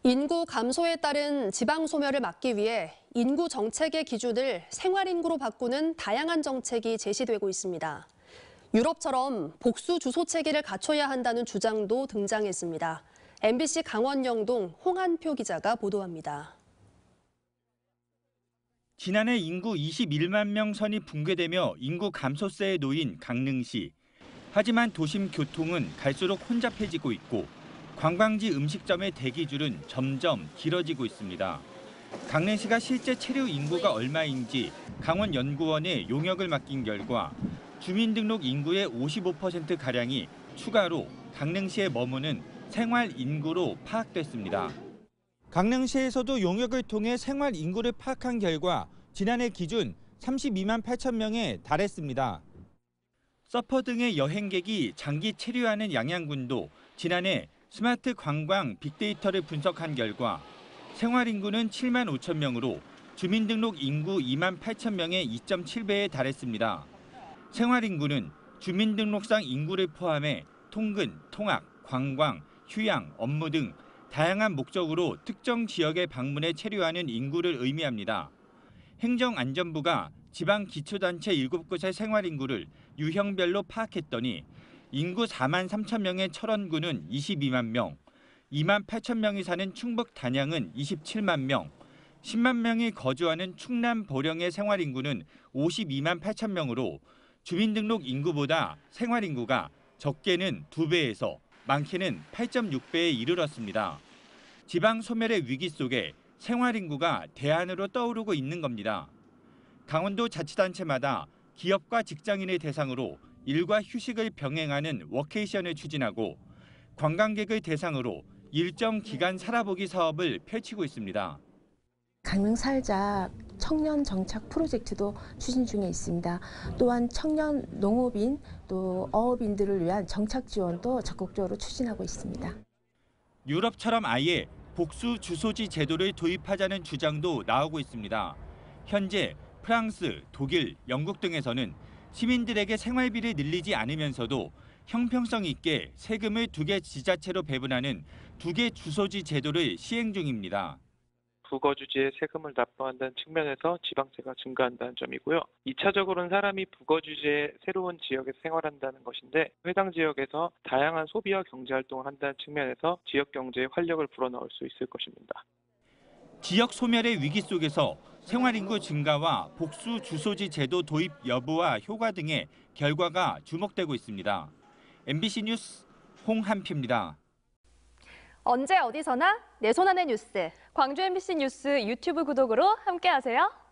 인구 감소에 따른 지방 소멸을 막기 위해 인구 정책의 기준을 생활인구로 바꾸는 다양한 정책이 제시되고 있습니다. 유럽처럼 복수 주소 체계를 갖춰야 한다는 주장도 등장했습니다. MBC 강원 영동 홍한표 기자가 보도합니다. 지난해 인구 21만 명 선이 붕괴되며 인구 감소세에 놓인 강릉시. 하지만 도심 교통은 갈수록 혼잡해지고 있고 관광지 음식점의 대기줄은 점점 길어지고 있습니다. 강릉시가 실제 체류 인구가 얼마인지 강원연구원에 용역을 맡긴 결과 주민등록 인구의 55%가량이 추가로 강릉시에 머무는 생활 인구로 파악됐습니다. 강릉시에서도 용역을 통해 생활 인구를 파악한 결과 지난해 기준 32만 8천 명에 달했습니다. 서퍼 등의 여행객이 장기 체류하는 양양군도 지난해 스마트 관광 빅데이터를 분석한 결과 생활 인구는 7만 5천 명으로 주민등록 인구 2만 8천 명의 2.7배에 달했습니다. 생활 인구는 주민등록상 인구를 포함해 통근, 통학, 관광, 휴양, 업무 등 다양한 목적으로 특정 지역에 방문해 체류하는 인구를 의미합니다. 행정안전부가 지방 기초단체 7곳의 생활 인구를 유형별로 파악했더니 인구 4만 3천 명의 철원구는 22만 명, 2만 8천 명이 사는 충북 단양은 27만 명, 10만 명이 거주하는 충남 보령의 생활 인구는 52만 8천 명으로 주민등록 인구보다 생활 인구가 적게는 2배에서 많게는 8.6배에 이르렀습니다. 지방 소멸의 위기 속에 생활 인구가 대안으로 떠오르고 있는 겁니다. 강원도 자치단체마다 기업과 직장인을 대상으로 일과 휴식을 병행하는 워케이션을 추진하고 관광객을 대상으로 일정 기간 살아보기 사업을 펼치고 있습니다. 강릉 살자 청년 정착 프로젝트도 추진 중에 있습니다. 또한 청년 농업인 또 어업인들을 위한 정착 지원도 적극적으로 추진하고 있습니다. 유럽처럼 아예 복수 주소지 제도를 도입하자는 주장도 나오고 있습니다. 현재 프랑스, 독일, 영국 등에서는 시민들에게 생활비를 늘리지 않으면서도 형평성 있게 세금을 2개 지자체로 배분하는 2개 주소지 제도를 시행 중입니다. 부거주지에 세금을 납부한다는 측면에서 지방세가 증가한다는 점이고요. 2차적으로는 사람이 부거주지의 새로운 지역에서 생활한다는 것인데 해당 지역에서 다양한 소비와 경제활동을 한다는 측면에서 지역 경제에 활력을 불어넣을 수 있을 것입니다. 지역 소멸의 위기 속에서 생활인구 증가와 복수 주소지 제도 도입 여부와 효과 등의 결과가 주목되고 있습니다. MBC 뉴스 홍한표입니다. 언제 어디서나 내 손 안의 뉴스. 광주 MBC 뉴스 유튜브 구독으로 함께하세요.